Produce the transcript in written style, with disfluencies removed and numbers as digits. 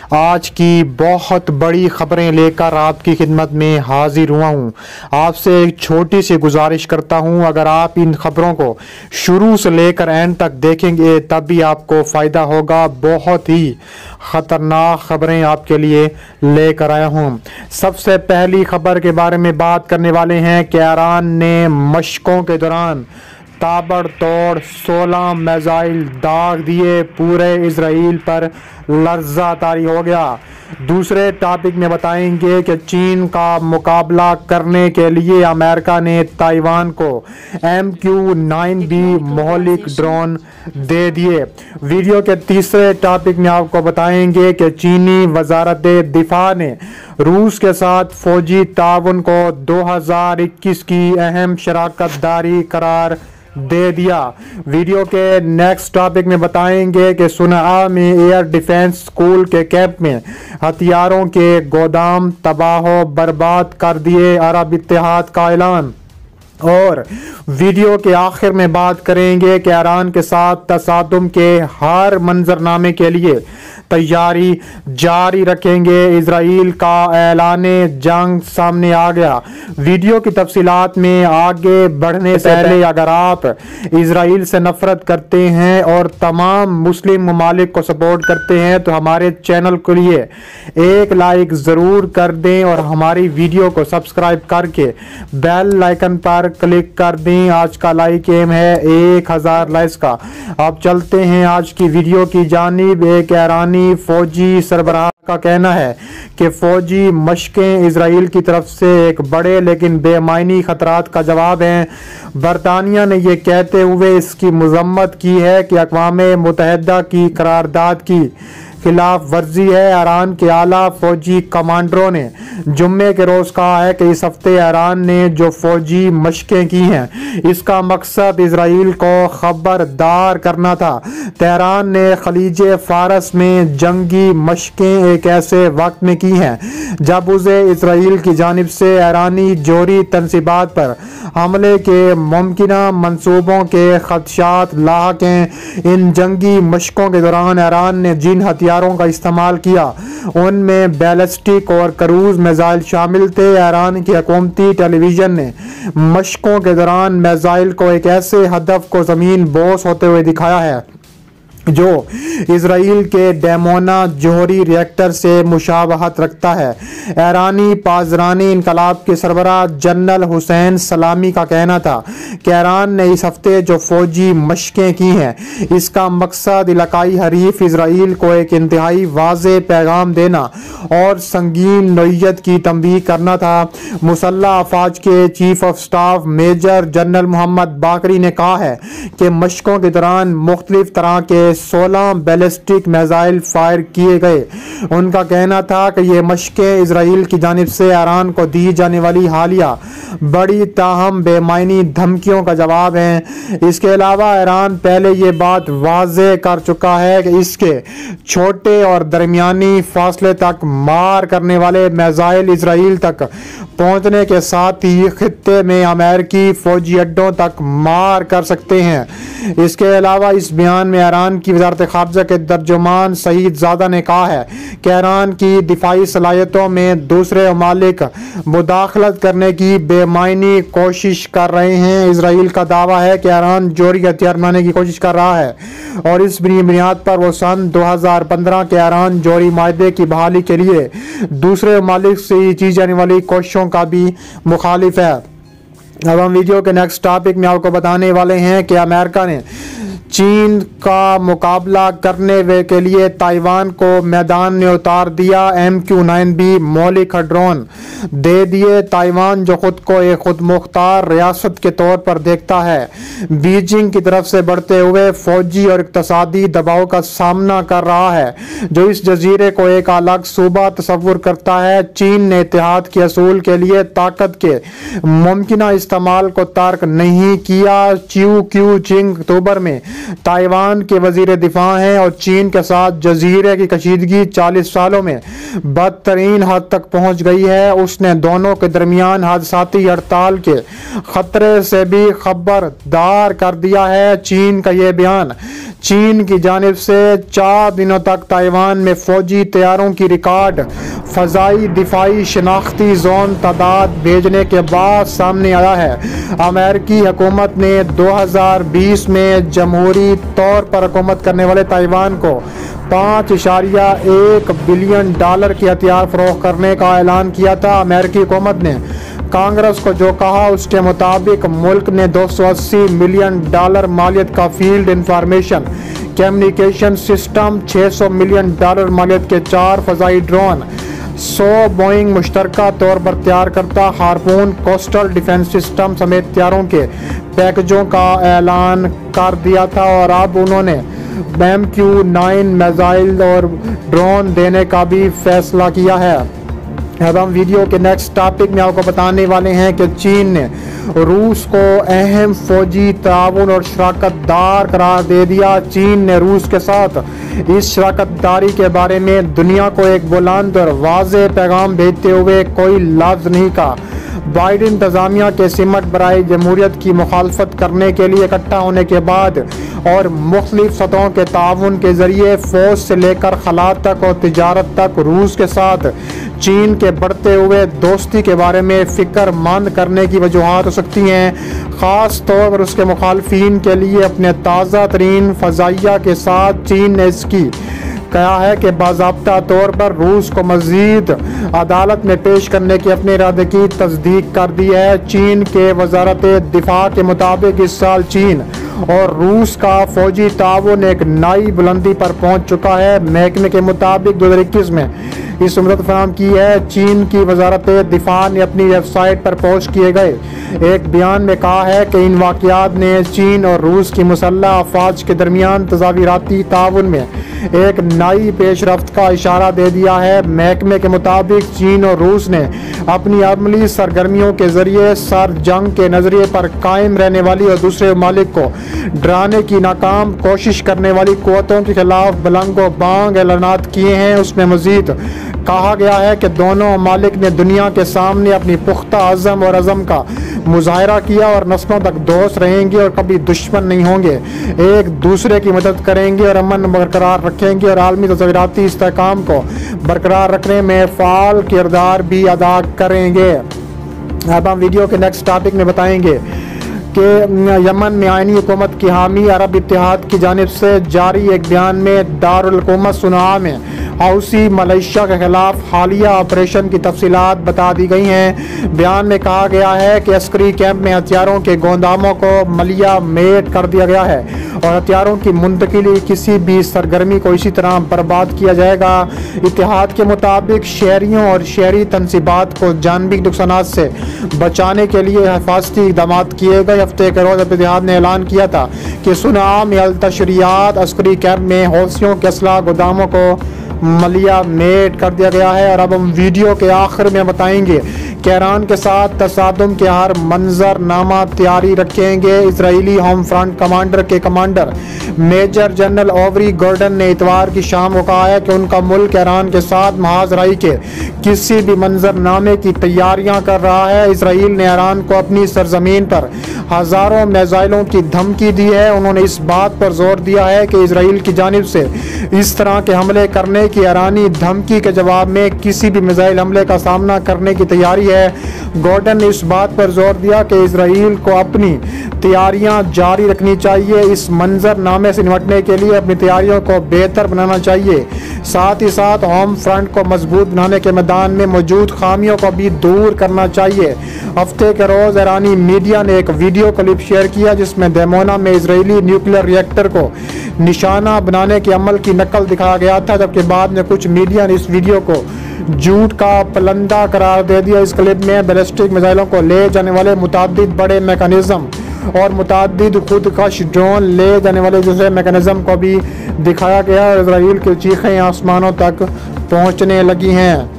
आज की बहुत बड़ी खबरें लेकर आपकी खिदमत में हाजिर हुआ हूँ। आपसे एक छोटी सी गुजारिश करता हूँ, अगर आप इन खबरों को शुरू से लेकर एंड तक देखेंगे तब भी आपको फ़ायदा होगा। बहुत ही ख़तरनाक खबरें आपके लिए लेकर आया हूँ। सबसे पहली खबर के बारे में बात करने वाले हैं कि ईरान ने मशकों के दौरान ताबड़तोड़ 16 मिसाइल दाग दिए, पूरे इजराइल पर लर्जा तारी हो गया। दूसरे टॉपिक में बताएंगे कि चीन का मुकाबला करने के लिए अमेरिका ने ताइवान को MQ-9B मौलिक ड्रोन दे दिए। वीडियो के तीसरे टॉपिक में आपको बताएंगे कि चीनी वजारत दिफा ने रूस के साथ फौजी ताउन को 2021 की अहम शराकत दारी करार दे दिया। वीडियो के नेक्स्ट टॉपिक में बताएंगे कि सुनआ में एयर डिफेंस स्कूल के कैंप में हथियारों के गोदाम तबाह बर्बाद कर दिए, अरब इत्तेहाद का ऐलान। और वीडियो के आखिर में बात करेंगे कि ईरान के साथ तसादुम के हर मंजरनामे के लिए तैयारी जारी रखेंगे। इजराइल का ऐलाने जंग सामने आ गया। वीडियो की तफसीलात में आगे बढ़ने से पहले अगर आप इजराइल से नफरत करते हैं और तमाम मुस्लिम ममालिक को सपोर्ट करते हैं तो हमारे चैनल के लिए एक लाइक ज़रूर कर दें और हमारी वीडियो को सब्सक्राइब करके बेल आइकन पर क्लिक कर दें। आज का लाइक एम है 1000 लाइक्स का। अब चलते हैं आज की वीडियो की जानिब। एक ईरानी फौजी सरबराह का कहना है कि फौजी मशकें इजराइल की तरफ से एक बड़े लेकिन बेमायनी खतरात का जवाब हैं। बरतानिया ने यह कहते हुए इसकी मजम्मत की है कि अक़वाम मुत्तहिदा की करारदाद की खिलाफ वर्जी है। ईरान के आला फौजी कमांडरों ने जुम्मे के रोज़ कहा है कि इस हफ्ते ईरान ने जो फौजी मशकें की हैं इसका मकसद इजराइल को खबरदार करना था। तेहरान ने खलीज फारस में जंगी मशकें एक ऐसे वक्त में की हैं जब उसे इजराइल की जानिब से ईरानी जोहरी तनसीबात पर हमले के मुमकिना मंसूबों के खदशात लाहक हैं। इन जंगी मशकों के दौरान ईरान ने जिन हथियारों का इस्तेमाल किया उनमें बैलिस्टिक और क्रूज मिसाइल शामिल थे। ईरान की हुकूमती टेलीविजन ने मशकों के दौरान मिसाइल को एक ऐसे हदफ को ज़मीन बोस होते हुए दिखाया है जो इजराइल के डेमोना जोहरी रिएक्टर से मुशाबहत रखता है। ईरानी पासरानी इनकलाब के सरबराह जनरल हुसैन सलामी का कहना था कि ईरान ने इस हफ्ते जो फौजी मशकें की हैं इसका मकसद इलाकाई हरीफ इजराइल को एक इंतहाई वाज़े पैगाम देना और संगीन नौइयत की तंबीह करना था। मुसल्लह अफवाज के chief of staff major general Mohammad Bagheri ने कहा है कि मशकों के दौरान मुख्तलिफ तरह के 16 बैलिस्टिक मिसाइल फायर किए गए। उनका कहना था कि ये मशकें इजराइल की जानिब से ईरान को दी जाने वाली हालिया बड़ी ताहम बेमायनी धमकियों का जवाब हैं। इसके अलावा ईरान पहले ये बात वाज़े कर चुका है कि इसके छोटे और दरमियानी फासले तक मार करने वाले मिसाइल इजराइल तक पहुंचने के साथ ही खित्ते में अमेरिकी फौजी अड्डों तक मार कर सकते हैं। इसके अलावा इस बयान में ईरान की वज़ारत ख़ारजा के तर्जुमान सईद ज़ादा ने कहा है कि ईरान की दिफाई सलाहियतों में दूसरे ममालिक मुदाखलत करने की बेमायनी कोशिश कर रहे हैं। इजराइल का दावा है कि ईरान जोहरी हथियार बनाने की कोशिश कर रहा है और इस बुनियाद पर वो सन 2015 के ईरान जोहरी माहदे की बहाली के लिए दूसरे ममालिक से की जाने वाली कोशिशों का भी मुखालिफ है। अब हम वीडियो के नेक्स्ट टॉपिक में आपको बताने वाले हैं कि अमेरिका ने चीन का मुकाबला करने के लिए ताइवान को मैदान में उतार दिया। MQ-9B मौलिक ड्रोन दे दिए। ताइवान जो खुद को एक खुद मुख्तार रियासत के तौर पर देखता है बीजिंग की तरफ से बढ़ते हुए फौजी और इक़्तिसादी दबाव का सामना कर रहा है जो इस जजीरे को एक अलग सूबा तस्वुर करता है। चीन ने इत्तेहाद के असूल के लिए ताकत के मुमकिना इस्तेमाल को तर्क नहीं किया। च्यू क्यू चिंग अक्टूबर में ताइवान के वजीर दिफा हैं और चीन के साथ जजीरे की कशीदगी 40 सालों में बदतरीन हद तक पहुंच गई है। उसने दोनों के दरमियान हादसाती हड़ताल के खतरे से भी खबरदार कर दिया है। चीन का ये बयान। चीन की जानिब से 4 दिनों तक ताइवान में फौजी तैयारों की रिकॉर्ड फ़ज़ाई दिफाई शनाख्ती जोन तादाद भेजने के बाद सामने आया है। अमेरिकी हुकूमत ने 2020 में जमहूरी तौर पर हुकूमत करने वाले ताइवान को $5.1 बिलियन के हथियार फरोख्त करने का ऐलान किया था। अमेरिकी हुकूमत ने कांग्रेस को जो कहा उसके मुताबिक मुल्क ने $280 मिलियन मालियत का field information communication system, $600 million मालियत के 4 फ़ज़ाई ड्रोन, 100 बोइंग मुश्तरका तौर पर तैयार करता हार्पून कोस्टल डिफेंस सिस्टम समेत तैयारों के पैकेजों का ऐलान कर दिया था। और अब उन्होंने MQ-9 मिसाइल और ड्रोन देने का भी फैसला किया है। अब हम वीडियो के नेक्स्ट टॉपिक में आपको बताने वाले हैं कि चीन ने रूस को अहम फौजी ताउन और शराकतदार करार दे दिया। चीन ने रूस के साथ इस शराकतदारी के बारे में दुनिया को एक बुलंद और वाज़ेह पैगाम भेजते हुए कोई लफ्ज़ नहीं कहा। बाइडेन इंतज़ामिया के सिमट बराए जमहूरियत की मुखालफत करने के लिए इकट्ठा होने के बाद और मुख्तलिफ सतहों के ताउन के ज़रिए फ़ौज से लेकर खला तक और तिजारत तक रूस के साथ चीन के बढ़ते हुए दोस्ती के बारे में फ़िक्रमंद करने की वजूहात हो सकती हैं। ख़ास तौर पर उसके मुखालफिन के लिए अपने ताज़ा तरीन फ़ज़ाइया के साथ चीन ने इसकी कहा है कि बाज़ाब्ता तौर पर रूस को मज़ीद अदालत में पेश करने के अपने इरादे की तस्दीक कर दी है। चीन के वज़ारत दिफा के मुताबिक इस साल चीन और रूस का फौजी ताउन एक नई बुलंदी पर पहुंच चुका है। महकमे के मुताबिक 2021 में इस उम्मीद फराहम की है। चीन की वज़ारत दिफा ने अपनी वेबसाइट पर पोस्ट किए गए एक बयान में कहा है कि इन वाक़यात ने चीन और रूस की मुसल्लह अफ़वाज के दरमियान तज़ाविराती ताउन में एक नई पेशरफ्त का इशारा दे दिया है। महकमे के मुताबिक चीन और रूस ने अपनी अमली सरगर्मियों के जरिए सर जंग के नजरिए पर कायम रहने वाली और दूसरे ममालिक को डराने की नाकाम कोशिश करने वाली क़ुव्वतों के खिलाफ बुलंदो बांग ऐलानात किए हैं। उसमें मजीद कहा गया है कि दोनों ममालिक ने दुनिया के सामने अपनी पुख्ता अज़म और अज़म का मुजाहरा किया और नस्लों तक दोस्त रहेंगे और कभी दुश्मन नहीं होंगे, एक दूसरे की मदद करेंगे और अमन बरकरार रखेंगे और आलमी तज़ाविराती इस्तेहकाम को बरकरार रखने में फ़ाल किरदार भी अदा करेंगे। अब हम वीडियो के नेक्स्ट टॉपिक में बताएंगे कि यमन में आइनी हुकूमत की हामी अरब इत्तेहाद की जानिब से जारी एक बयान में दारुल हुकूमत सनआ में हौसी मलेशिया के खिलाफ हालिया ऑपरेशन की तफसीलात बता दी गई हैं। बयान में कहा गया है कि अस्करी कैंप में हथियारों के गोदामों को मलिया मेट कर दिया गया है और हथियारों की मुंतकिली किसी भी सरगर्मी को इसी तरह बर्बाद किया जाएगा। इत्तेहाद के मुताबिक शहरियों और शहरी तनसीबात को जानवी नुकसानात से बचाने के लिए हिफाजती इक़दाम किए गए। हफ्ते के रोज़ इत्तेहाद ने ऐलान किया था कि सनआ में अल-तशरीयात अस्करी कैंप में हौसियों के असलाह गोदामों को मलिया मेट कर दिया गया है। और अब हम वीडियो के आखिर में बताएंगे कि ईरान के साथ तसादुम के हर मंजरनामा तैयारी रखेंगे। इजरायली होम फ्रंट कमांडर के commander major general Ori Gordin ने इतवार की शाम को कहा है कि उनका मुल्क ईरान के साथ महाजराई के किसी भी मंजरनामे की तैयारियां कर रहा है। इसराइल ने ईरान को अपनी सरजमीन पर हज़ारों मिसाइलों की धमकी दी है। उन्होंने इस बात पर जोर दिया है कि इसराइल की जानिब से इस तरह के हमले करने की ईरानी धमकी के जवाब में किसी भी मिसाइल हमले का सामना करने की तैयारी है। गॉर्डन ने इस बात पर जोर दिया कि इसराइल को अपनी तैयारियां जारी रखनी चाहिए, इस मंजरनामे से निपटने के लिए अपनी तैयारियों को बेहतर बनाना चाहिए, साथ ही साथ होम फ्रंट को मजबूत बनाने के मैदान में मौजूद खामियों को भी दूर करना चाहिए। हफ्ते के रोज़ ईरानी मीडिया ने एक वीडियो क्लिप शेयर किया जिसमें देमोना में इजरायली न्यूक्लियर रिएक्टर को निशाना बनाने के अमल की नकल दिखाया गया था, जबकि बाद में कुछ मीडिया ने इस वीडियो को झूठ का पलंदा करार दे दिया। इस क्लिप में बैलिस्टिक मिसाइलों को ले जाने वाले मुतादिद बड़े मैकेनिज्म और मुतादिद खुदकश ड्रोन ले जाने वाले दूसरे मैकेनिज्म को भी दिखाया गया और इजराइल की चीखें आसमानों तक पहुंचने लगी हैं।